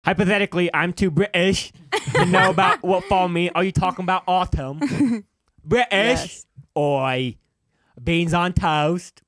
Hypothetically, I'm too British to know about what fall mean. Are you talking about autumn? British? Yes. Oi. Beans on toast.